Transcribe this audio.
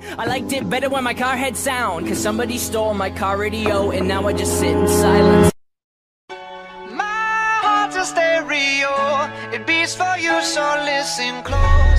I liked it better when my car had sound, cause somebody stole my car radio, and now I just sit in silence. My heart's a stereo, it beats for you, so listen close.